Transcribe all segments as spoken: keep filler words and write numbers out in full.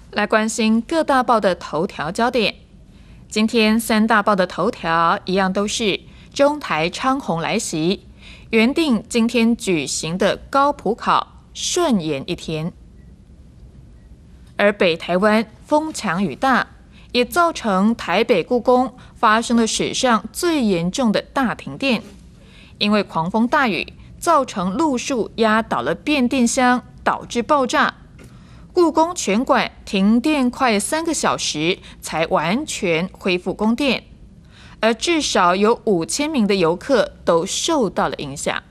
来关心各大报的头条焦点。今天三大报的头条一样都是中台昌洪来袭，原定今天举行的高普考顺延一天。而北台湾风强雨大，也造成台北故宫发生了史上最严重的大停电，因为狂风大雨造成路树压倒了变电箱，导致爆炸。故宫全馆停电快三个小时才完全恢复供电，而至少有五千名的游客都受到了影响。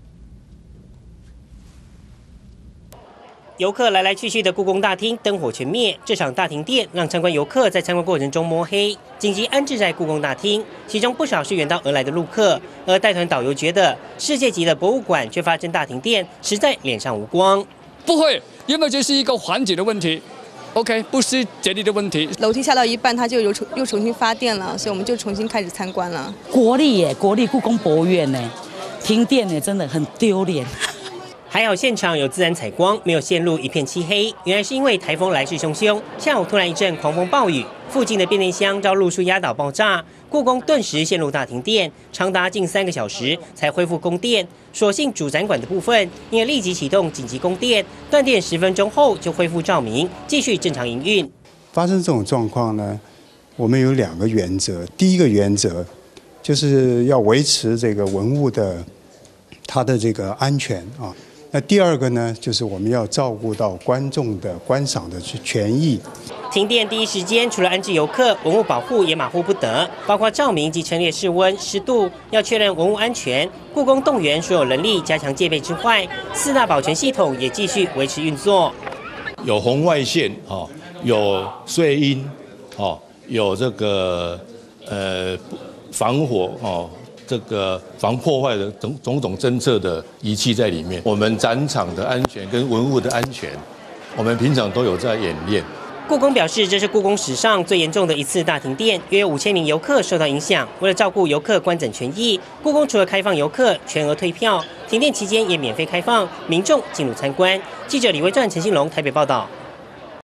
游客来来去去的故宫大厅灯火全灭，这场大停电让参观游客在参观过程中摸黑，紧急安置在故宫大厅，其中不少是远道而来的路客。而带团导游觉得，世界级的博物馆却发生大停电，实在脸上无光。 不会，因为这是一个环境的问题 ，OK， 不是电力的问题。 楼梯下到一半，它就又重又重新发电了，所以我们就重新开始参观了。 国立耶，国立故宫博物院呢，停电呢，真的很丢脸。 还好现场有自然采光，没有陷入一片漆黑。原来是因为台风来势汹汹，下午突然一阵狂风暴雨，附近的变电箱遭路树压倒爆炸，故宫顿时陷入大停电，长达近三个小时才恢复供电。所幸主展馆的部分，因为立即启动紧急供电，断电十分钟后就恢复照明，继续正常营运。 发生这种状况呢，我们有两个原则。第一个原则就是要维持这个文物的它的这个安全啊。那第二个呢，就是我们要照顾到观众的观赏的权益。 停电第一时间，除了安置游客，文物保护也马虎不得，包括照明及陈列室温、湿度，要确认文物安全。故宫动员所有人力加强戒备之外，四大保全系统也继续维持运作。 有红外线哦，有碎音哦，有这个呃防火哦。这个防破坏的种种种侦测的仪器在里面，我们展场的安全跟文物的安全，我们平常都有在演练。 故宫表示，这是故宫史上最严重的一次大停电，约有五千名游客受到影响。为了照顾游客观展权益，故宫除了开放游客全额退票，停电期间也免费开放民众进入参观。记者李维传、陈信龙台北报道。